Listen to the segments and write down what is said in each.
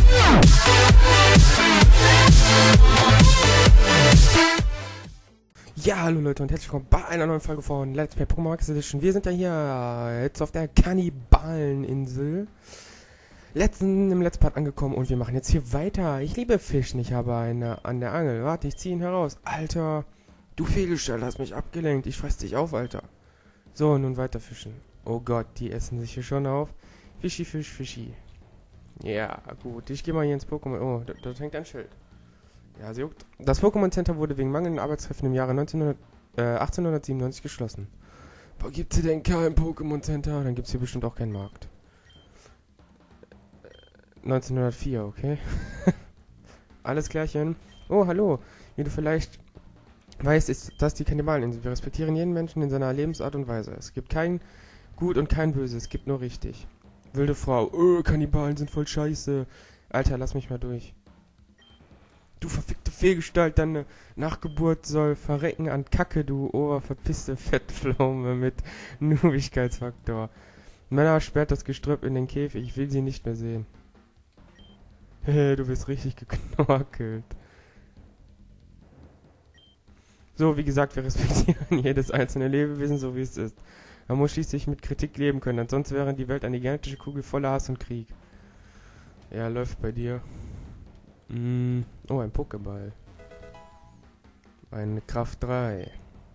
Ja, hallo Leute und herzlich willkommen bei einer neuen Folge von Let's Play Pokémon Max Edition. Wir sind ja hier jetzt auf der Kannibaleninsel. Im Let's Part angekommen und wir machen jetzt hier weiter. Ich liebe Fischen, ich habe eine an der Angel. Warte, ich ziehe ihn heraus. Alter, du Fehlgestell, hast mich abgelenkt. Ich fress dich auf, Alter. So, nun weiter fischen. Oh Gott, die essen sich hier schon auf. Fischi, Fisch, Fischi. Ja, gut, ich gehe mal hier ins Pokémon. Oh, dort hängt ein Schild. Ja, sie juckt. Das Pokémon Center wurde wegen mangelnden Arbeitskräften im Jahre 1897 geschlossen. Wo gibt's hier denn kein Pokémon Center? Dann gibt's hier bestimmt auch keinen Markt. 1904, okay. Alles klärchen. Oh, hallo. Wie du vielleicht weißt, ist das die Kannibaleninsel. Wir respektieren jeden Menschen in seiner Lebensart und Weise. Es gibt kein Gut und kein Böse, es gibt nur richtig. Wilde Frau. Kannibalen sind voll scheiße. Alter, lass mich mal durch. Du verfickte Fehlgestalt, deine Nachgeburt soll verrecken an Kacke, du oberverpisste Fettpflaume mit Nubigkeitsfaktor. Männer sperrt das Gestrüpp in den Käfig, ich will sie nicht mehr sehen. Du bist richtig geknorkelt. So, wie gesagt, wir respektieren jedes einzelne Lebewesen, so wie es ist. Man muss schließlich mit Kritik leben können, ansonsten wäre die Welt eine gigantische Kugel voller Hass und Krieg. Ja, läuft bei dir. Oh, ein Pokéball. Eine Kraft 3.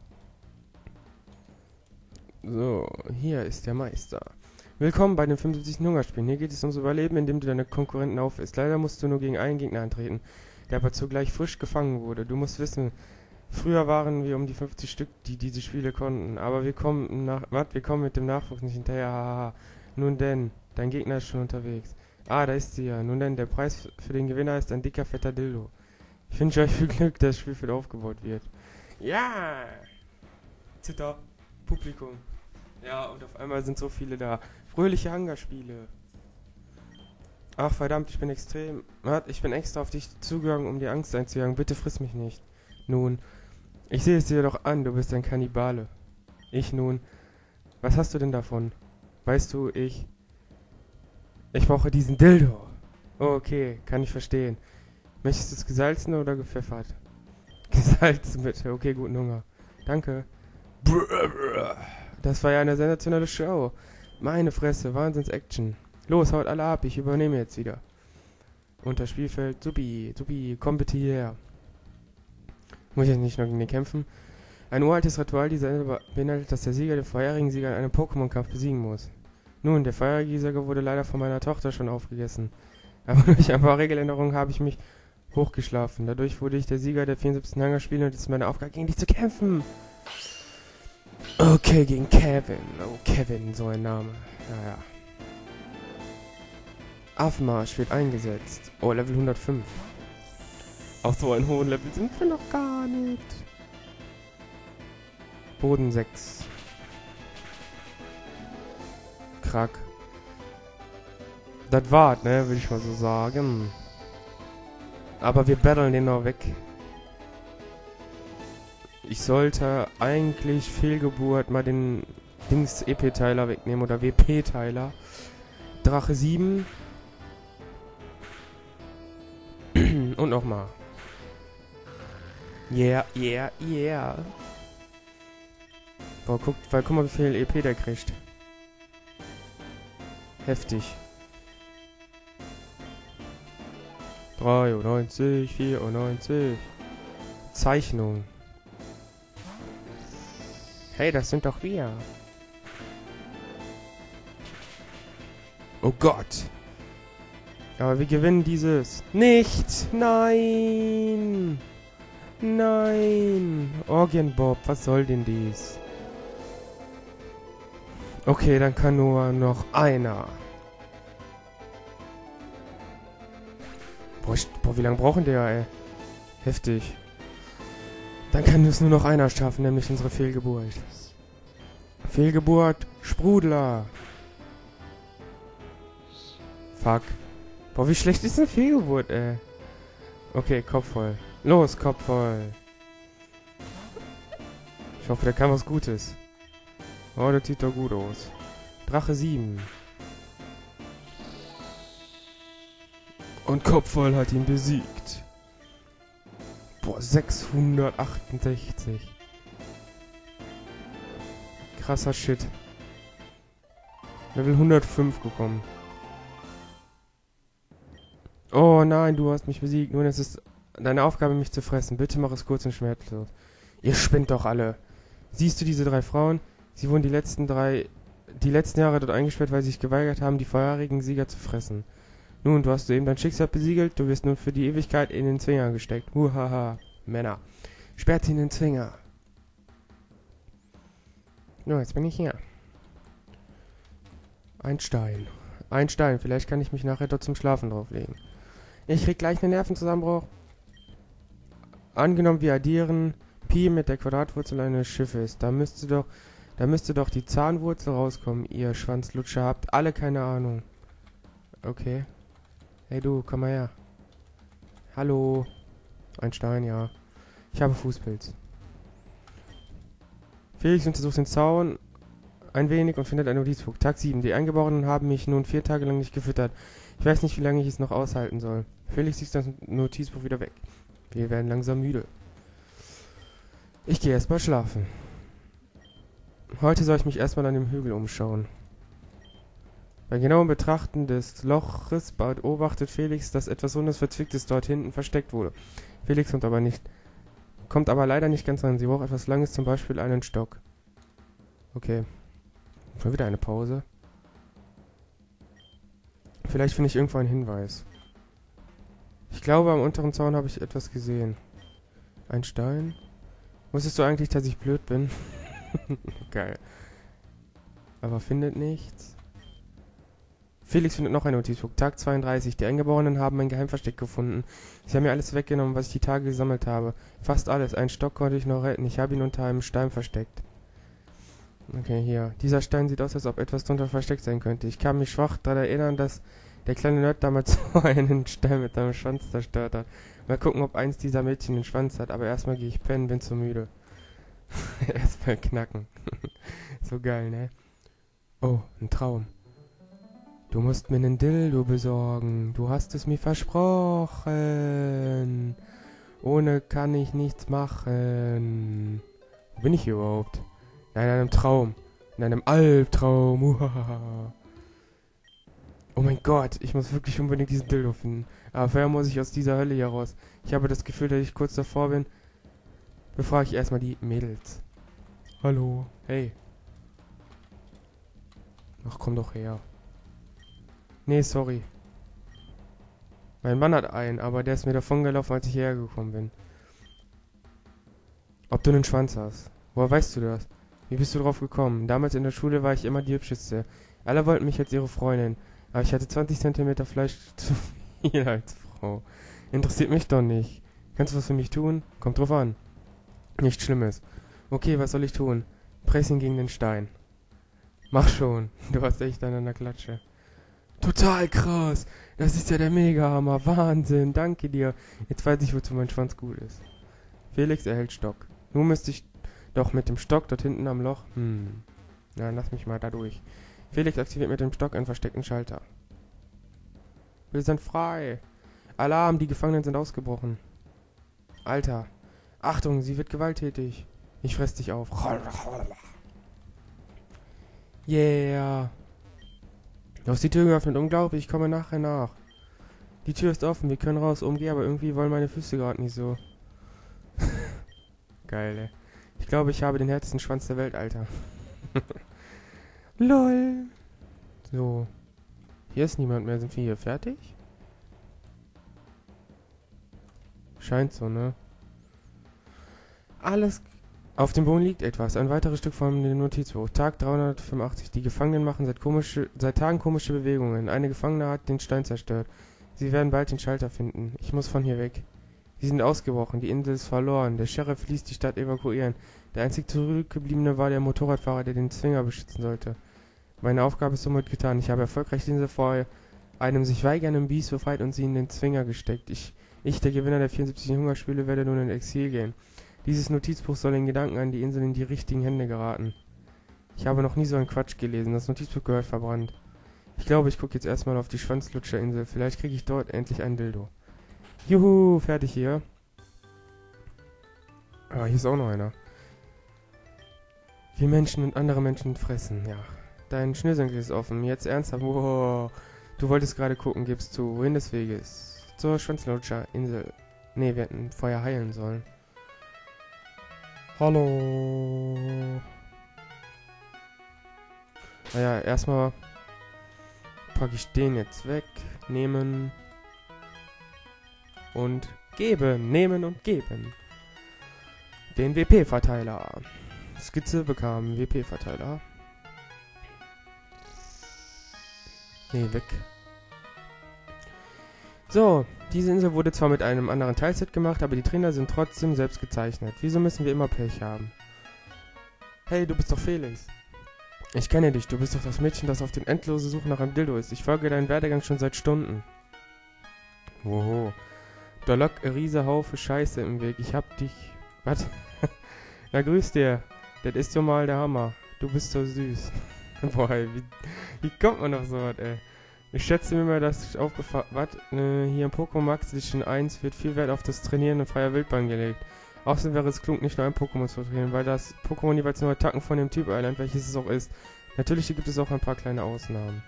So, hier ist der Meister. Willkommen bei den 75. Hungerspielen. Hier geht es ums Überleben, indem du deine Konkurrenten aufisst. Leider musst du nur gegen einen Gegner antreten, der aber zugleich frisch gefangen wurde. Du musst wissen, früher waren wir um die 50 Stück, die diese Spiele konnten. Aber wir kommen mit dem Nachwuchs nicht hinterher. Haha. Nun denn, dein Gegner ist schon unterwegs. Ah, da ist sie ja. Nun denn, der Preis für den Gewinner ist ein dicker, fetter Dildo. Ich wünsche euch viel Glück, dass das Spielfeld aufgebaut wird. Ja! Zitter, Publikum. Ja, und auf einmal sind so viele da. Fröhliche Hangarspiele. Ach verdammt, ich bin extrem... Ich bin extra auf dich zugegangen, um dir Angst einzujagen. Bitte friss mich nicht. Nun, ich sehe es dir doch an, du bist ein Kannibale. Ich nun. Was hast du denn davon? Weißt du, Ich brauche diesen Dildo. Oh, okay, kann ich verstehen. Möchtest du es gesalzen oder gepfeffert? Gesalzen bitte. Okay, guten Hunger. Danke. Das war ja eine sensationelle Show. Meine Fresse, Wahnsinns-Action. Los, haut alle ab, ich übernehme jetzt wieder. Unter Spielfeld, supi, komm bitte hierher. Muss ich jetzt nicht noch gegen den kämpfen? Ein uraltes Ritual dieser beinhaltet, dass der Sieger den vorherigen Sieger in einem Pokémon-Kampf besiegen muss. Nun, der vorherige Sieger wurde leider von meiner Tochter schon aufgegessen. Aber durch ein paar Regeländerungen habe ich mich hochgeschlafen. Dadurch wurde ich der Sieger der 74. Hangarspiele und es ist meine Aufgabe, gegen dich zu kämpfen. Okay, gegen Kevin. Oh, Kevin, so ein Name. Naja. Affenmarsch wird eingesetzt. Oh, Level 105. Auf so einem hohen Level sind wir noch gar nicht. Boden 6. Krack. Das war's, ne, würde ich mal so sagen. Aber wir battlen den noch weg. Ich sollte eigentlich Fehlgeburt mal den Dings-EP-Teiler wegnehmen oder WP-Teiler. Drache 7. Und nochmal. Yeah. Boah, guck mal, wie viel EP der kriegt. Heftig. 93, 94. Zeichnung. Hey, das sind doch wir. Oh Gott. Aber wir gewinnen dieses nicht. Nein. Orgienbob, was soll denn dies? Okay, dann kann nur noch einer. Boah, wie lange brauchen der, ey? Heftig. Dann kann es nur noch einer schaffen, nämlich unsere Fehlgeburt. Fehlgeburt, Sprudler. Fuck. Boah, wie schlecht ist eine Fehlgeburt, ey. Okay, Kopf voll. Los, Kopf voll. Ich hoffe, der kann was Gutes. Oh, das sieht doch gut aus. Drache 7. Und Kopfball hat ihn besiegt. Boah, 668. Krasser Shit. Level 105 gekommen. Oh nein, du hast mich besiegt. Nun, es ist deine Aufgabe, mich zu fressen. Bitte mach es kurz und schmerzlos. Ihr spinnt doch alle. Siehst du diese 3 Frauen? Sie wurden die letzten Jahre dort eingesperrt, weil sie sich geweigert haben, die vorherigen Sieger zu fressen. Nun, du hast soeben dein Schicksal besiegelt, du wirst nun für die Ewigkeit in den Zwinger gesteckt. Huhaha, Männer. Sperrt sie in den Zwinger. No, jetzt bin ich hier. Ein Stein. Ein Stein, vielleicht kann ich mich nachher dort zum Schlafen drauflegen. Ich krieg gleich einen Nervenzusammenbruch. Angenommen, wir addieren Pi mit der Quadratwurzel eines Schiffes. Da müsste doch die Zahnwurzel rauskommen, ihr Schwanzlutscher. Habt alle keine Ahnung. Okay. Hey du, komm mal her. Hallo. Ein Stein, ja. Ich habe Fußpilz. Felix untersucht den Zaun ein wenig und findet ein Notizbuch. Tag 7. Die Eingeborenen haben mich nun 4 Tage lang nicht gefüttert. Ich weiß nicht, wie lange ich es noch aushalten soll. Felix liest das Notizbuch wieder weg. Wir werden langsam müde. Ich gehe erstmal schlafen. Heute soll ich mich erstmal an dem Hügel umschauen. Bei genauem Betrachten des Loches beobachtet Felix, dass etwas Rundes Verzwicktes dort hinten versteckt wurde. Felix kommt aber leider nicht ganz ran. Sie braucht etwas Langes, zum Beispiel einen Stock. Okay. Schon wieder eine Pause. Vielleicht finde ich irgendwo einen Hinweis. Ich glaube, am unteren Zaun habe ich etwas gesehen. Ein Stein? Wusstest du eigentlich, dass ich blöd bin? Geil. Aber findet nichts. Felix findet noch ein Notizbuch. Tag 32. Die Eingeborenen haben ein Geheimversteck gefunden. Sie haben mir alles weggenommen, was ich die Tage gesammelt habe. Fast alles. Einen Stock konnte ich noch retten. Ich habe ihn unter einem Stein versteckt. Okay, hier. Dieser Stein sieht aus, als ob etwas drunter versteckt sein könnte. Ich kann mich schwach daran erinnern, dass der kleine Nerd damals so einen Stein mit seinem Schwanz zerstört hat. Mal gucken, ob eins dieser Mädchen den Schwanz hat. Aber erstmal gehe ich pennen, bin zu müde. Erstmal knacken. So geil, ne? Oh, ein Traum. Du musst mir einen Dildo besorgen. Du hast es mir versprochen. Ohne kann ich nichts machen. Wo bin ich hier überhaupt? In einem Traum. In einem Albtraum. Uhaha. Oh mein Gott, ich muss wirklich unbedingt diesen Dildo finden. Aber vorher muss ich aus dieser Hölle hier raus. Ich habe das Gefühl, dass ich kurz davor bin. Befrage ich erstmal die Mädels. Hallo. Hey. Ach, komm doch her. Nee, sorry. Mein Mann hat einen, aber der ist mir davongelaufen, als ich hierher gekommen bin. Ob du einen Schwanz hast? Woher weißt du das? Wie bist du drauf gekommen? Damals in der Schule war ich immer die Hübscheste. Alle wollten mich als ihre Freundin. Aber ich hatte 20 cm Fleisch zu viel als Frau. Interessiert mich doch nicht. Kannst du was für mich tun? Kommt drauf an. Nichts Schlimmes. Okay, was soll ich tun? Press ihn gegen den Stein. Mach schon. Du hast echt einen an der Klatsche. Total krass. Das ist ja der Mega-Hammer. Wahnsinn. Danke dir. Jetzt weiß ich, wozu mein Schwanz gut ist. Felix erhält Stock. Nun müsste ich doch mit dem Stock dort hinten am Loch... Na, lass mich mal da durch. Felix aktiviert mit dem Stock einen versteckten Schalter. Wir sind frei. Alarm, die Gefangenen sind ausgebrochen. Alter. Achtung, sie wird gewalttätig. Ich fress dich auf. Yeah. Du hast die Tür geöffnet. Unglaublich, ich komme nachher nach. Die Tür ist offen, wir können raus. Umgeh, aber irgendwie wollen meine Füße gerade nicht so. Geil, ey. Ich glaube, ich habe den härtesten Schwanz der Welt, Alter. LOL. So. Hier ist niemand mehr. Sind wir hier fertig? Scheint so, ne? Alles... Auf dem Boden liegt etwas. Ein weiteres Stück von dem Notizbuch. Tag 385. Die Gefangenen machen seit Tagen komische Bewegungen. Eine Gefangene hat den Stein zerstört. Sie werden bald den Schalter finden. Ich muss von hier weg. Sie sind ausgebrochen. Die Insel ist verloren. Der Sheriff ließ die Stadt evakuieren. Der einzig zurückgebliebene war der Motorradfahrer, der den Zwinger beschützen sollte. Meine Aufgabe ist somit getan. Ich habe erfolgreich die Insel vor einem sich weigernden Biest befreit und sie in den Zwinger gesteckt. Ich, der Gewinner der 74 Hungerspiele, werde nun in Exil gehen. Dieses Notizbuch soll in Gedanken an die Insel in die richtigen Hände geraten. Ich habe noch nie so einen Quatsch gelesen. Das Notizbuch gehört verbrannt. Ich glaube, ich gucke jetzt erstmal auf die Schwanzlutscherinsel. Vielleicht kriege ich dort endlich ein Dildo. Juhu, fertig hier. Ah, hier ist auch noch einer. Wie Menschen und andere Menschen fressen, ja. Dein Schnürsenkel ist offen. Jetzt ernsthaft. Wow. Du wolltest gerade gucken, gibst zu. Wohin des Weges? Zur Schwanzlutscherinsel. Nee, wir hätten vorher heilen sollen. Hallo. Naja, erstmal packe ich den jetzt weg. Nehmen. Und geben. Nehmen und geben. Den WP-Verteiler. Skizze bekam WP-Verteiler. Nee, weg. So, diese Insel wurde zwar mit einem anderen Teilset gemacht, aber die Trainer sind trotzdem selbst gezeichnet. Wieso müssen wir immer Pech haben? Hey, du bist doch Felix. Ich kenne dich, du bist doch das Mädchen, das auf den endlose Suche nach einem Dildo ist. Ich folge deinen Werdegang schon seit Stunden. Woho. Da lag ein riese Haufe Scheiße im Weg. Ich hab dich... Was? Na, grüß dir. Das ist so mal der Hammer. Du bist so süß. Boah, ey, wie kommt man auf sowas, ey? Ich schätze mir mal, dass ich aufgefallen... Was? Hier im Pokémon Max Edition 1 wird viel Wert auf das Trainieren in freier Wildbahn gelegt. Außerdem wäre es klug, nicht nur ein Pokémon zu trainieren, weil das Pokémon jeweils nur Attacken von dem Typ erlernt, welches es auch ist. Natürlich gibt es auch ein paar kleine Ausnahmen.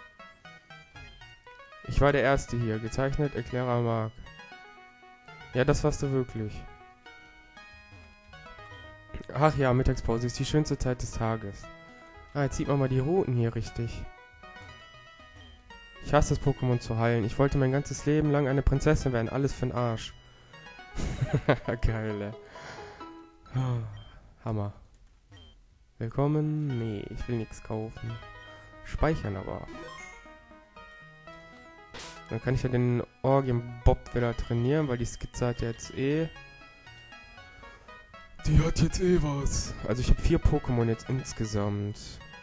Ich war der Erste hier. Gezeichnet, Erklärer Mark. Ja, das warst du wirklich. Ach ja, Mittagspause ist die schönste Zeit des Tages. Ah, jetzt sieht man mal die Routen hier richtig. Ich hasse das Pokémon zu heilen. Ich wollte mein ganzes Leben lang eine Prinzessin werden. Alles für'n Arsch. Geil, ey. Hammer. Willkommen. Nee, ich will nichts kaufen. Speichern aber. Dann kann ich ja den Orgium-Bob wieder trainieren, weil die Skizze hat ja jetzt eh... Die hat jetzt eh was. Also ich habe 4 Pokémon jetzt insgesamt.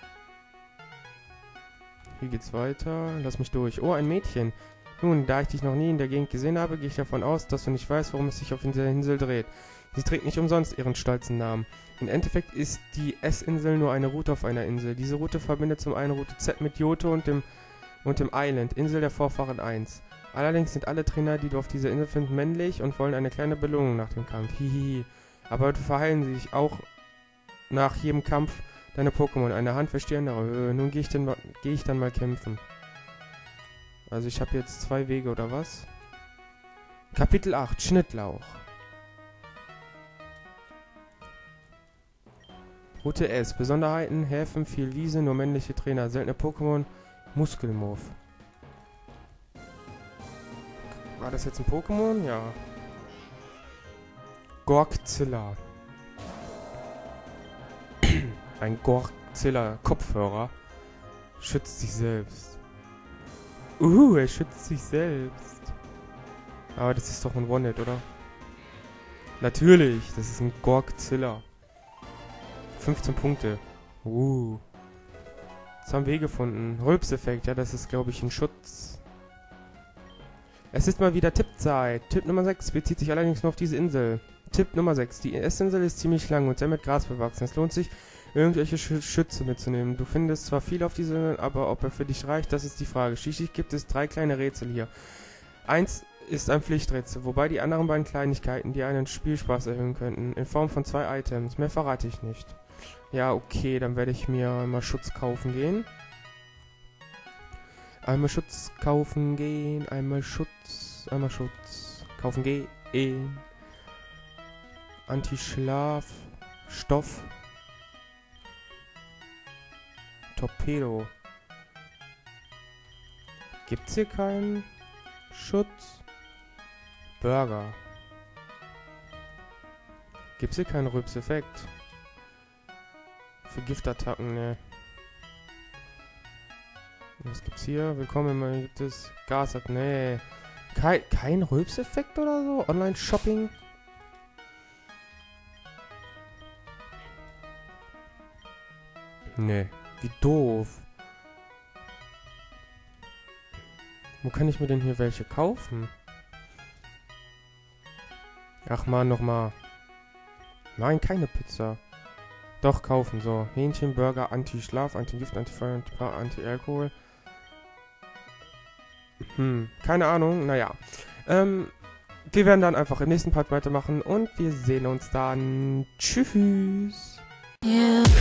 Hier geht's weiter. Lass mich durch. Oh, ein Mädchen. Nun, da ich dich noch nie in der Gegend gesehen habe, gehe ich davon aus, dass du nicht weißt, worum es sich auf dieser Insel dreht. Sie trägt nicht umsonst ihren stolzen Namen. Im Endeffekt ist die S-Insel nur eine Route auf einer Insel. Diese Route verbindet zum einen Route Z mit Johto und dem Island, Insel der Vorfahren 1. Allerdings sind alle Trainer, die du auf dieser Insel findest, männlich und wollen eine kleine Belohnung nach dem Kampf. Hihihi. Aber du verheilen sich auch nach jedem Kampf deine Pokémon. Eine Hand wäscht die andere. Nun gehe ich dann mal kämpfen. Also ich habe jetzt 2 Wege, oder was? Kapitel 8, Schnittlauch. Route S, Besonderheiten, Häfen, viel Wiese, nur männliche Trainer, seltene Pokémon, Muskelmorph. War das jetzt ein Pokémon? Ja. Gorkzilla. Ein Gorkzilla-Kopfhörer. Schützt sich selbst. Er schützt sich selbst. Aber das ist doch ein One-Hit, oder? Natürlich, das ist ein Gorkzilla. 15 Punkte. Jetzt haben wir gefunden. Rülpseffekt, ja, das ist, glaube ich, ein Schutz. Es ist mal wieder Tippzeit. Tipp Nummer 6 bezieht sich allerdings nur auf diese Insel. Tipp Nummer 6. Die S-Insel ist ziemlich lang und sehr mit Gras bewachsen. Es lohnt sich, irgendwelche Schütze mitzunehmen. Du findest zwar viel auf dieser Insel, aber ob er für dich reicht, das ist die Frage. Schließlich gibt es 3 kleine Rätsel hier. Eins ist ein Pflichträtsel, wobei die anderen beiden Kleinigkeiten, die einen Spielspaß erhöhen könnten, in Form von 2 Items. Mehr verrate ich nicht. Ja, okay, dann werde ich mir mal Schutz kaufen gehen. Einmal Schutz kaufen gehen, einmal Schutz kaufen gehen. Anti-Schlaf, Stoff, Torpedo. Gibt's hier keinen Schutz? Burger. Gibt's hier keinen Rülpseffekt? Für Giftattacken, ne. Was gibt's hier? Willkommen, mal gibt es Gasat, ne. Kein Rülpseffekt oder so? Online-Shopping? Ne, wie doof. Wo kann ich mir denn hier welche kaufen? Ach man, nochmal. Nein, keine Pizza. Doch, kaufen, so. Hähnchen, Burger, Anti-Schlaf, Anti-Gift, Anti-Feuer, Anti-Alkohol. Keine Ahnung, naja. Wir werden dann einfach im nächsten Part weitermachen und wir sehen uns dann. Tschüss. Yeah.